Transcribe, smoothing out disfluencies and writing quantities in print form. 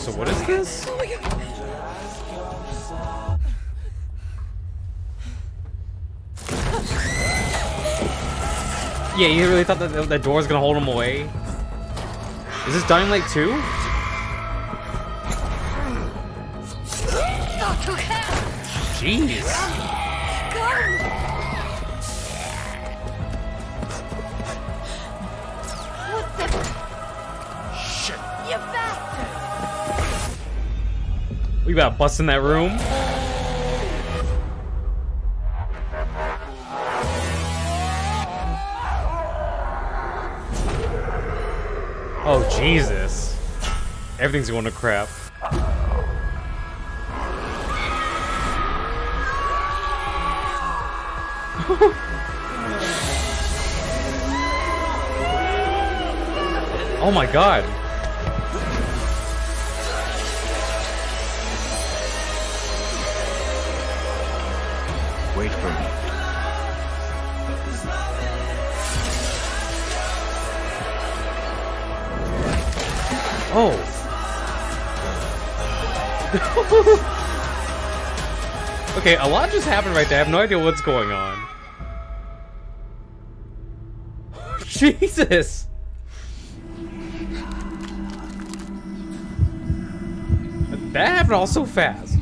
So what is this? Oh my god. Yeah, you really thought that the door was gonna hold him away? Is this Dying Light 2? Jeez. What the? Shit. You bastard. We about to bust in that room. Oh, Jesus. Everything's going to crap. Oh my god. Wait for me. Oh. Okay, a lot just happened right there. I have no idea what's going on. Jesus. That happened all so fast.